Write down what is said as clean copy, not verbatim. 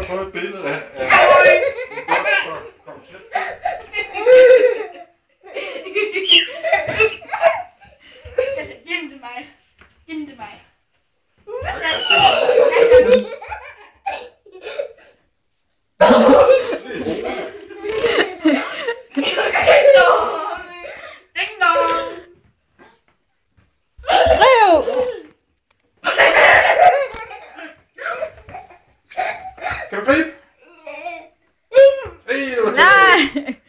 fået et billede af... Kom tæt. Giv den til mig. Giv den til mig. Ding dong. Kan du gribe? Det var Nej!